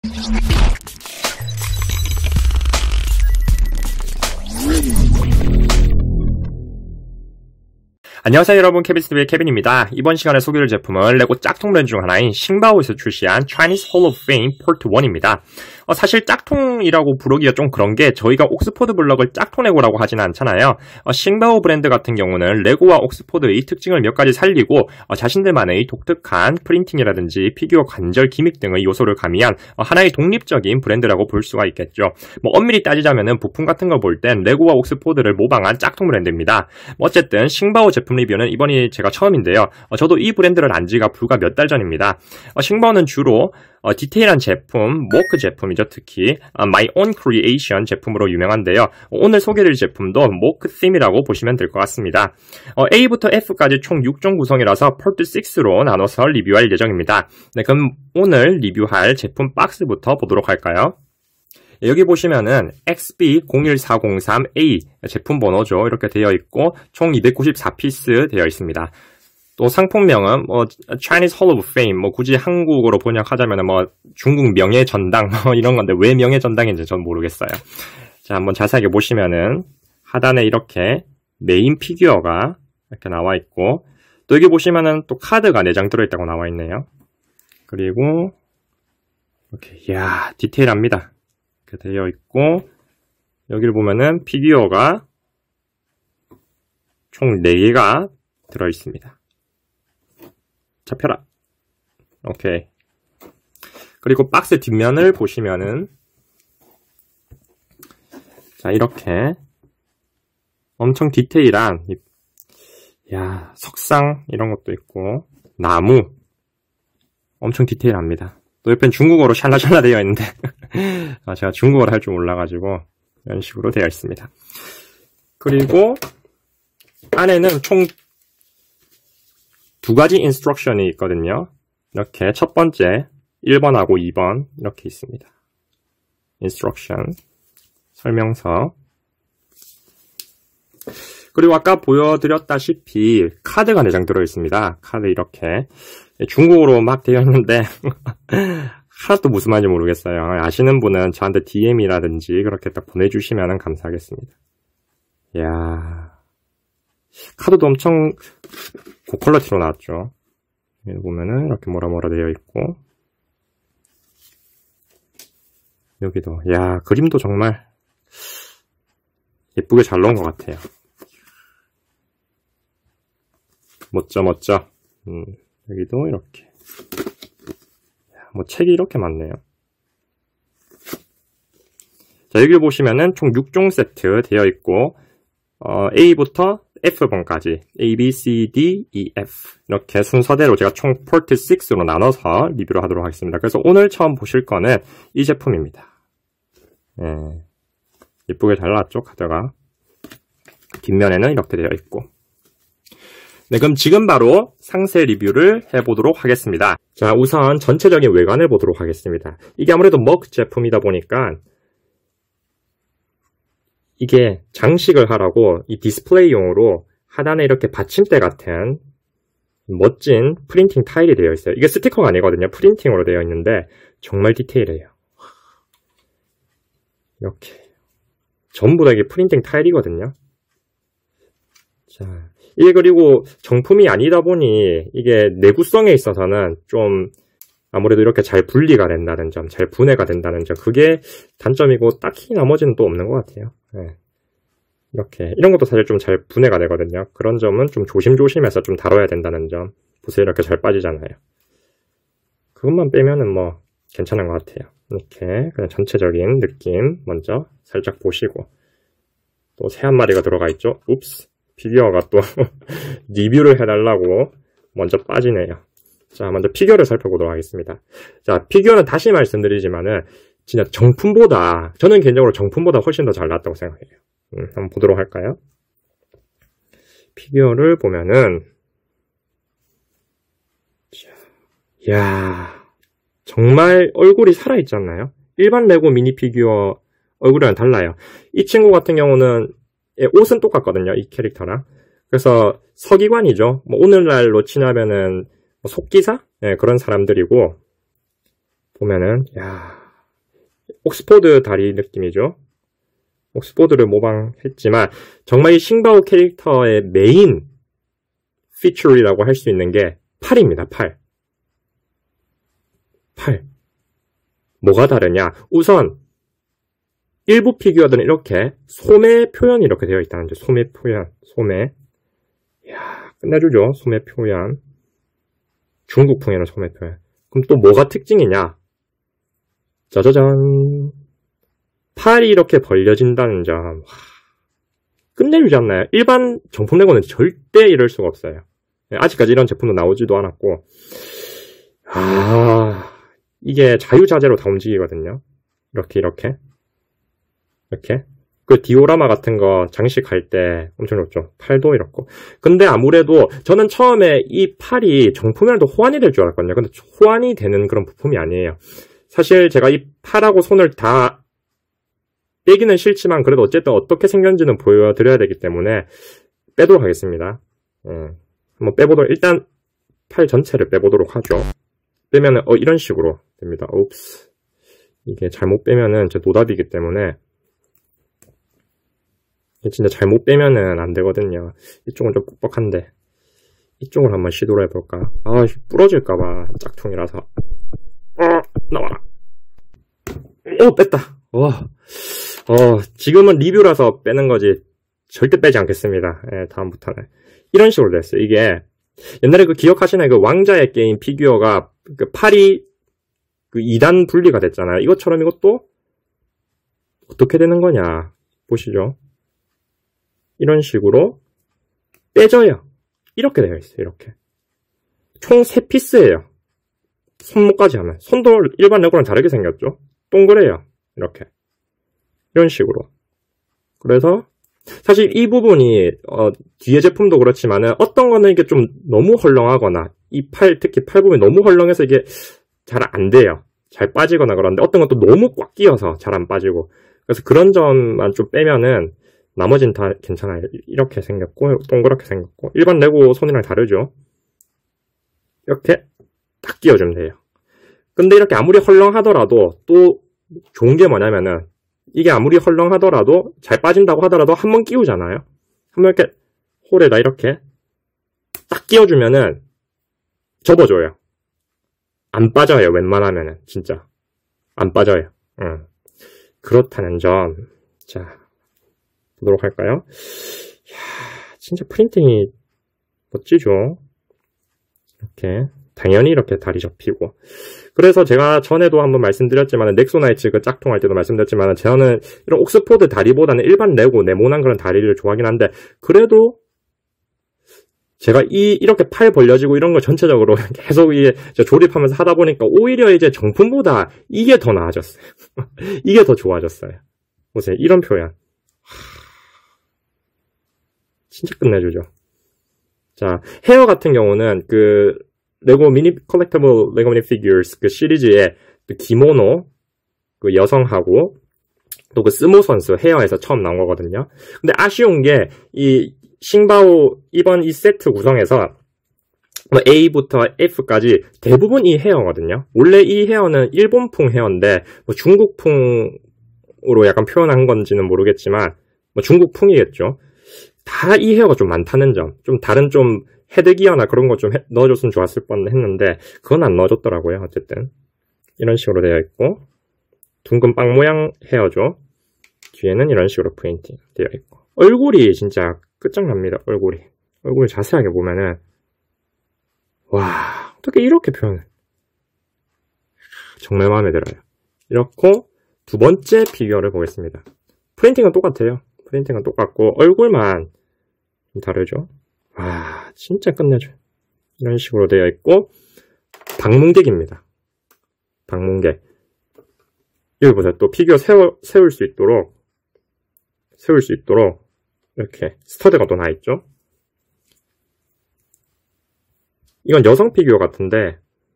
안녕하세요 여러분, 케빈스TV의 케빈입니다. 이번 시간에 소개할 제품은 레고 짝퉁 브랜드 중 하나인 싱바오에서 출시한 Chinese Hall of Fame Part 1입니다. 사실 짝퉁이라고 부르기가 좀 그런 게 저희가 옥스포드 블럭을 짝퉁 레고라고 하지는 않잖아요. 싱바오 브랜드 같은 경우는 레고와 옥스포드의 특징을 몇 가지 살리고 자신들만의 독특한 프린팅이라든지 피규어 관절 기믹 등의 요소를 가미한 하나의 독립적인 브랜드라고 볼 수가 있겠죠. 엄밀히 따지자면은 부품 같은 걸 볼 땐 레고와 옥스포드를 모방한 짝퉁 브랜드입니다. 어쨌든 싱바오 제품 리뷰는 이번이 제가 처음인데요. 저도 이 브랜드를 안 지가 불과 몇 달 전입니다. 싱바오는 주로 디테일한 제품, 모크 제품이죠. 특히 My Own Creation 제품으로 유명한데요. 오늘 소개드릴 제품도 모크 팀이라고 보시면 될 것 같습니다. A부터 F까지 총 6종 구성이라서 Part 6로 나눠서 리뷰할 예정입니다. 네, 그럼 오늘 리뷰할 제품 박스부터 보도록 할까요? 여기 보시면은 XB01403A 제품 번호죠. 이렇게 되어 있고 총 294피스 되어 있습니다. 또 상품명은 Chinese Hall of Fame, 굳이 한국어로 번역하자면 중국 명예전당 이런 건데 왜 명예전당인지 전 모르겠어요. 자, 한번 자세하게 보시면은 하단에 이렇게 메인 피규어가 이렇게 나와 있고, 또 여기 보시면은 또 카드가 4장 들어있다고 나와 있네요. 그리고 이렇게 이야 디테일합니다. 이렇게 되어 있고, 여기를 보면은 피규어가 총 4개가 들어 있습니다. 잡혀라. 오케이. 그리고 박스 뒷면을 보시면은 자, 이렇게 엄청 디테일한 석상 이런 것도 있고 나무 엄청 디테일합니다. 또 옆엔 중국어로 샬라샬라 되어 있는데 제가 중국어를 할 줄 몰라가지고 이런 식으로 되어 있습니다. 그리고 안에는 총 2가지 인스트럭션이 있거든요. 이렇게 첫 번째 1번하고 2번 이렇게 있습니다. 인스트럭션 설명서. 그리고 아까 보여드렸다시피 카드가 4장 들어있습니다. 카드 이렇게 중국어로 막 되어 있는데 하나도 무슨 말인지 모르겠어요. 아시는 분은 저한테 DM이라든지 그렇게 딱 보내주시면 감사하겠습니다. 이야, 카드도 엄청 고퀄리티로 나왔죠. 여기 보면은 이렇게 뭐라 되어 있고, 여기도 그림도 정말 예쁘게 잘 넣은 것 같아요. 멋져. 여기도 이렇게 책이 이렇게 많네요. 자, 여기 보시면은 총 6종 세트 되어 있고 A부터 F번까지 A, B, C, D, E, F 이렇게 순서대로 제가 총 Part 6로 나눠서 리뷰를 하도록 하겠습니다. 그래서 오늘 처음 보실 거는 이 제품입니다. 예쁘게 잘 나왔죠, 카드가. 뒷면에는 이렇게 되어 있고. 네, 그럼 지금 바로 상세 리뷰를 해보도록 하겠습니다. 자, 우선 전체적인 외관을 보도록 하겠습니다. 이게 아무래도 머그 제품이다 보니까 이게 장식을 하라고 이 디스플레이용으로 하단에 이렇게 받침대 같은 멋진 프린팅 타일이 되어 있어요. 이게 스티커가 아니거든요. 프린팅으로 되어 있는데 정말 디테일해요. 이렇게 전부 다 이게 프린팅 타일이거든요. 자, 이게 그리고 정품이 아니다 보니 이게 내구성에 있어서는 좀 아무래도 이렇게 잘 분리가 된다는 점, 잘 분해가 된다는 점, 그게 단점이고 딱히 나머지는 또 없는 것 같아요. 이렇게 이런 것도 사실 좀 잘 분해가 되거든요. 그런 점은 좀 조심조심해서 좀 다뤄야 된다는 점. 보세요, 이렇게 잘 빠지잖아요. 그것만 빼면은 괜찮은 것 같아요. 이렇게 그냥 전체적인 느낌 먼저 살짝 보시고, 또 새 한 마리가 들어가 있죠. 웁스, 피규어가 또 리뷰를 해달라고 먼저 빠지네요. 자, 먼저 피규어를 살펴보도록 하겠습니다. 자, 피규어는 다시 말씀드리지만은 진짜 정품보다, 저는 개인적으로 정품보다 훨씬 더 잘 나왔다고 생각해요. 한번 보도록 할까요? 피규어를 보면은 이야, 정말 얼굴이 살아있지 않나요? 일반 레고 미니 피규어 얼굴이랑 달라요. 이 친구 같은 경우는 옷은 똑같거든요, 이 캐릭터랑. 그래서 서기관이죠. 오늘날로 치냐면은 속기사? 네, 그런 사람들이고, 보면은 야, 옥스포드 다리 느낌이죠. 옥스포드를 모방했지만 정말 이 싱바오 캐릭터의 메인 피처리라고 할 수 있는 게 팔입니다. 팔. 뭐가 다르냐? 우선 일부 피규어들은 이렇게 소매 표현이 이렇게 되어 있다는 점. 소매 표현. 소매. 이야, 끝내주죠. 소매 표현. 중국풍에는 소매 표현. 그럼 또 뭐가 특징이냐? 짜자잔. 팔이 이렇게 벌려진다는 점. 와, 끝내주지 않나요? 일반 정품 레고는 절대 이럴 수가 없어요. 아직까지 이런 제품도 나오지도 않았고. 이게 자유자재로 다 움직이거든요. 이렇게. 그 디오라마 같은 거 장식할 때 엄청 좋죠. 팔도 이렇고. 근데 아무래도 저는 처음에 이 팔이 정품이라도 호환이 될 줄 알았거든요. 근데 호환이 되는 그런 부품이 아니에요. 사실 제가 이 팔하고 손을 다 빼기는 싫지만 그래도 어쨌든 어떻게 생겼는지는 보여드려야 되기 때문에 빼도록 하겠습니다. 한번 빼보도록, 일단 팔 전체를 빼보도록 하죠. 빼면은 이런 식으로 됩니다. 옵스. 이게 잘못 빼면은 제 노답이기 때문에 진짜 잘못 빼면은 안 되거든요. 이쪽은 좀 뻑뻑한데 이쪽을 한번 시도를 해볼까? 부러질까봐 짝퉁이라서. 나와라. 뺐다. 지금은 리뷰라서 빼는 거지 절대 빼지 않겠습니다. 다음부터는 이런 식으로 됐어요. 이게 옛날에 기억하시나요? 그 왕자의 게임 피규어가 그 팔이 2단 분리가 됐잖아요. 이것처럼 이것도 어떻게 되는 거냐 보시죠. 이런 식으로 빼져요. 이렇게 되어 있어요. 이렇게 총 3피스예요. 손목까지 하면. 손도 일반 레고랑 다르게 생겼죠. 동그래요. 이렇게 이런 식으로. 그래서 사실 이 부분이 뒤에 제품도 그렇지만은 어떤 거는 이게 좀 너무 헐렁하거나 이 팔, 특히 팔 부분이 너무 헐렁해서 이게 잘 안 돼요. 잘 빠지거나 그런데 어떤 건 또 너무 꽉 끼어서 잘 안 빠지고. 그래서 그런 점만 좀 빼면은 나머지는 다 괜찮아요. 이렇게 생겼고 동그랗게 생겼고 일반 레고 손이랑 다르죠. 이렇게 딱 끼워주면 돼요. 근데 이렇게 아무리 헐렁하더라도 또 좋은 게 뭐냐면은 이게 아무리 헐렁하더라도 잘 빠진다고 하더라도 한 번 끼우잖아요. 한 번 이렇게 홀에다 이렇게 딱 끼워주면은 접어줘요. 안 빠져요. 웬만하면은 진짜 안 빠져요. 그렇다는 점. 자, 보도록 할까요? 이야, 진짜 프린팅이 멋지죠. 이렇게 당연히 이렇게 다리 접히고. 그래서 제가 전에도 한번 말씀드렸지만 넥소나이츠 그 짝퉁 할 때도 말씀드렸지만 저는 이런 옥스포드 다리보다는 일반 레고 네모난 그런 다리를 좋아하긴 한데 그래도 제가 이렇게 팔 벌려지고 이런 걸 전체적으로 계속 조립하면서 하다 보니까 오히려 이제 정품보다 이게 더 나아졌어요. 이게 더 좋아졌어요. 보세요. 이런 표현. 진짜 끝내주죠. 자, 헤어 같은 경우는 그 레고 미니 컬렉터블 레고 미니 피규어스 그 시리즈의 그 기모노 그 여성하고 또 그 스모 선수 헤어에서 처음 나온 거거든요. 근데 아쉬운 게 이 싱바오 이번 이 세트 구성에서 A부터 F까지 대부분 이 헤어거든요. 원래 이 헤어는 일본풍 헤어인데 중국풍으로 약간 표현한 건지는 모르겠지만 중국풍이겠죠. 다 이 헤어가 좀 많다는 점. 좀 다른 좀 헤드기어나 그런 거 좀 넣어줬으면 좋았을 뻔했는데 그건 안 넣어줬더라고요. 어쨌든 이런 식으로 되어 있고 둥근 빵 모양 헤어죠. 뒤에는 이런 식으로 프린팅 되어 있고 얼굴이 진짜 끝장납니다. 얼굴을 자세하게 보면은 와 어떻게 이렇게 표현해. 정말 마음에 들어요. 이렇고 두 번째 피규어를 보겠습니다. 프린팅은 똑같아요. 프린팅은 똑같고 얼굴만 좀 다르죠. 와 진짜 끝내줘요. 이런 식으로 되어 있고 방문객입니다. 방문객. 여기 보세요. 또 피규어 세울 수 있도록 이렇게 스터드가 또 나있죠. 이건 여성 피규어 같은데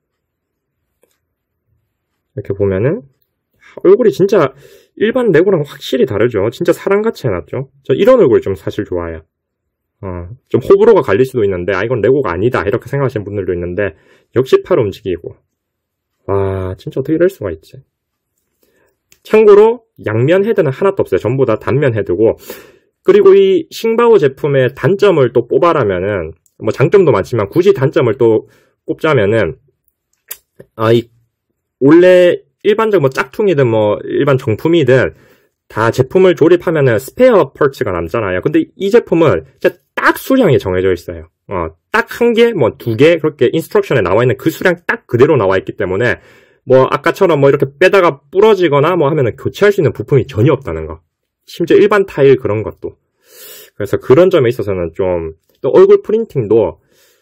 이렇게 보면은 얼굴이 진짜 일반 레고랑 확실히 다르죠. 진짜 사람같이 해놨죠. 저 이런 얼굴 좀 사실 좋아해요. 좀 호불호가 갈릴 수도 있는데 이건 레고가 아니다 이렇게 생각하시는 분들도 있는데 역시 팔 움직이고 와 진짜 어떻게 이럴 수가 있지. 참고로 양면 헤드는 하나도 없어요. 전부 다 단면 헤드고, 그리고 이 싱바오 제품의 단점을 또 뽑아라면은, 뭐 장점도 많지만 굳이 단점을 또 꼽자면은, 원래 일반적 뭐 짝퉁이든 뭐 일반 정품이든 다 제품을 조립하면은 스페어 파츠가 남잖아요. 근데 이 제품은 진짜 딱 수량이 정해져 있어요. 딱 한 개, 뭐 두 개, 그렇게 인스트럭션에 나와 있는 그 수량 딱 그대로 나와 있기 때문에, 뭐 아까처럼 뭐 이렇게 빼다가 부러지거나 뭐 하면은 교체할 수 있는 부품이 전혀 없다는 거. 심지어 일반 타일 그런 것도. 그래서 그런 점에 있어서는 좀, 또 얼굴 프린팅도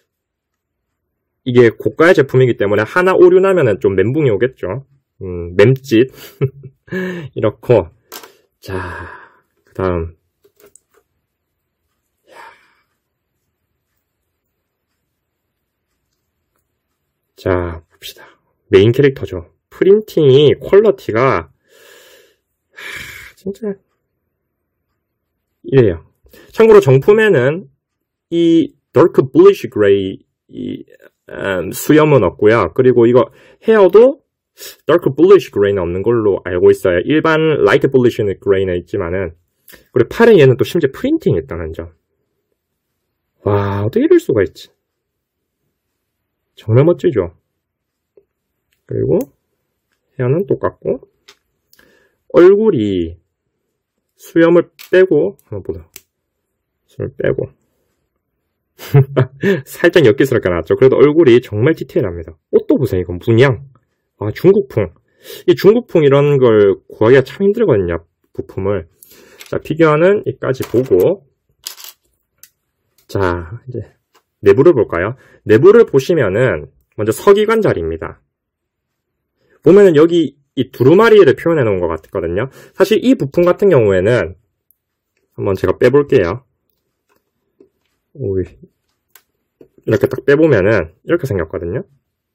이게 고가의 제품이기 때문에 하나 오류 나면은 좀 멘붕이 오겠죠. 맴짓. 이렇고. 자, 그 다음. 자, 봅시다. 메인 캐릭터죠. 프린팅이, 퀄러티가, 진짜, 이래요. 참고로 정품에는 이 Dark Bluish Gray 수염은 없고요. 그리고 이거 헤어도 Dark Bluish Gray는 없는 걸로 알고 있어요. 일반 Light Bluish Gray는 있지만은. 그리고 팔에 얘는 또 심지어 프린팅이 있다는 점. 와, 어떻게 이럴 수가 있지? 정말 멋지죠? 그리고 헤어는 똑같고, 얼굴이 수염을 빼고, 한번 보자. 수염을 빼고. 살짝 엽기스럽게 나왔죠. 그래도 얼굴이 정말 디테일합니다. 옷도 보세요. 이건 문양. 중국풍. 이 중국풍 이런 걸 구하기가 참 힘들거든요. 부품을. 자, 피규어는 여기까지 보고. 자, 이제 내부를 볼까요? 내부를 보시면은 먼저 서기관 자리입니다. 보면은 여기 이 두루마리를 표현해 놓은 것 같거든요. 사실 이 부품 같은 경우에는 한번 제가 빼볼게요. 이렇게 딱 빼보면은 이렇게 생겼거든요.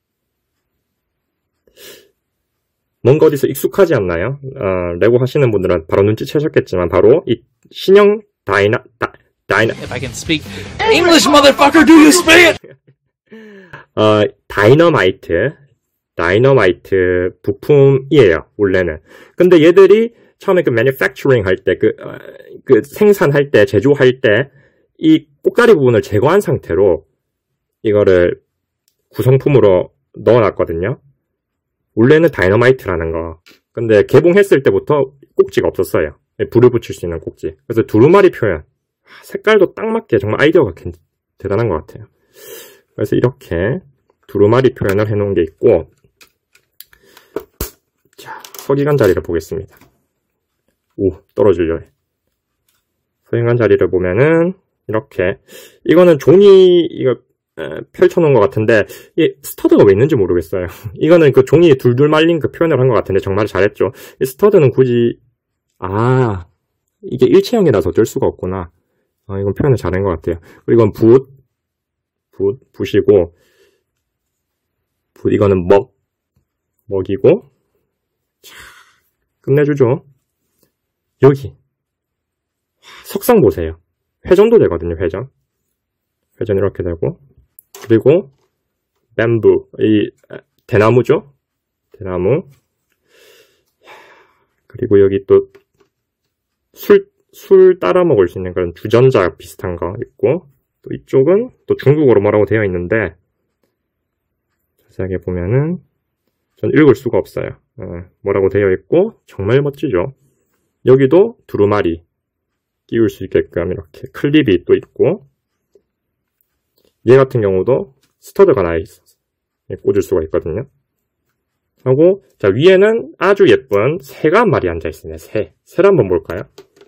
뭔가 어디서 익숙하지 않나요? 레고 하시는 분들은 바로 눈치채셨겠지만 바로 이 신형 If I can speak English, motherfucker, do you speak it? 다이너마이트 부품이에요, 원래는. 근데 얘들이 처음에 그 manufacturing 할 때, 그 생산할 때, 제조할 때, 이 꼭다리 부분을 제거한 상태로 이거를 구성품으로 넣어놨거든요. 원래는 다이너마이트라는 거. 근데 개봉했을 때부터 꼭지가 없었어요. 불을 붙일 수 있는 꼭지. 그래서 두루마리 표현. 색깔도 딱 맞게 정말 아이디어가 대단한 것 같아요. 그래서 이렇게 두루마리 표현을 해놓은 게 있고, 자, 서기관 자리를 보겠습니다. 떨어질려. 서기관 자리를 보면은 이렇게, 이거는 종이 이거 펼쳐놓은 것 같은데 이 스터드가 왜 있는지 모르겠어요. 이거는 그 종이에 둘둘 말린 그 표현을 한 것 같은데 정말 잘했죠. 이 스터드는 굳이 이게 일체형이라서 어쩔 수가 없구나. 이건 표현을 잘한 것 같아요. 그리고 이건 붓이고, 이거는 먹이고, 자, 끝내주죠. 여기 석상 보세요. 회전도 되거든요. 회전 이렇게 되고, 그리고 뱀부, 이 대나무죠. 대나무. 그리고 여기 또 술 따라 먹을 수 있는 그런 주전자 비슷한 거 있고, 또 이쪽은 또 중국어로 뭐라고 되어 있는데 자세하게 보면은 전 읽을 수가 없어요. 뭐라고 되어 있고 정말 멋지죠. 여기도 두루마리 끼울 수 있게끔 이렇게 클립이 또 있고, 얘 같은 경우도 스터드가 나 있어서 꽂을 수가 있거든요. 하고, 자, 위에는 아주 예쁜 새가 한 마리 앉아 있습니다. 새를 한번 볼까요?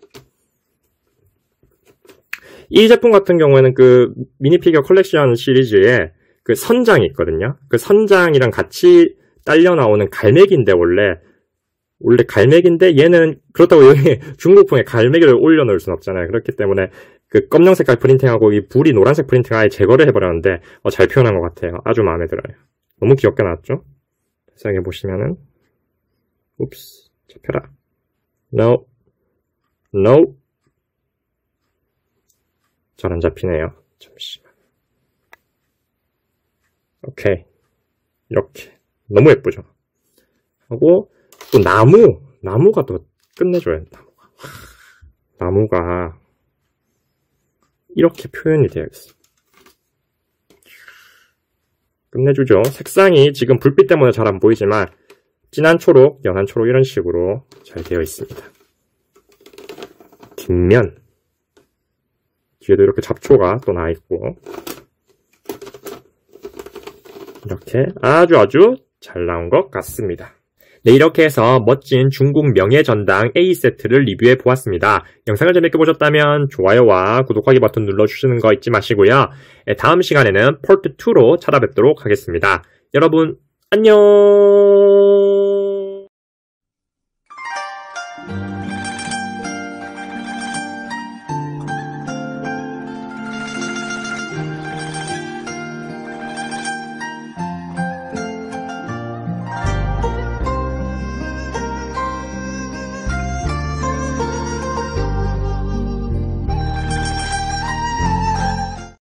이 제품 같은 경우에는 그 미니피규어 컬렉션 시리즈에 그 선장이 있거든요. 그 선장이랑 같이 딸려 나오는 갈매기인데 원래 갈매기인데 얘는 그렇다고 여기 중국풍에 갈매기를 올려놓을 순 없잖아요. 그렇기 때문에 그 검정 색깔 프린팅하고 이 불이 노란색 프린팅 아예 제거를 해버렸는데 잘 표현한 것 같아요. 아주 마음에 들어요. 너무 귀엽게 나왔죠? 자세하게 보시면은 잡혀라. No. 잘 안 잡히네요. 잠시만. 오케이. 이렇게. 너무 예쁘죠? 하고, 또 나무가 더 끝내줘요. 나무가 이렇게 표현이 되어 있어. 끝내주죠. 색상이 지금 불빛 때문에 잘 안 보이지만 진한 초록, 연한 초록 이런 식으로 잘 되어 있습니다. 뒷면 뒤에도 이렇게 잡초가 또 나 있고 이렇게 아주 잘 나온 것 같습니다. 네, 이렇게 해서 멋진 중국 명예전당 A세트를 리뷰해 보았습니다. 영상을 재밌게 보셨다면 좋아요와 구독하기 버튼 눌러주시는 거 잊지 마시고요. 다음 시간에는 포트 2로 찾아뵙도록 하겠습니다. 여러분 안녕.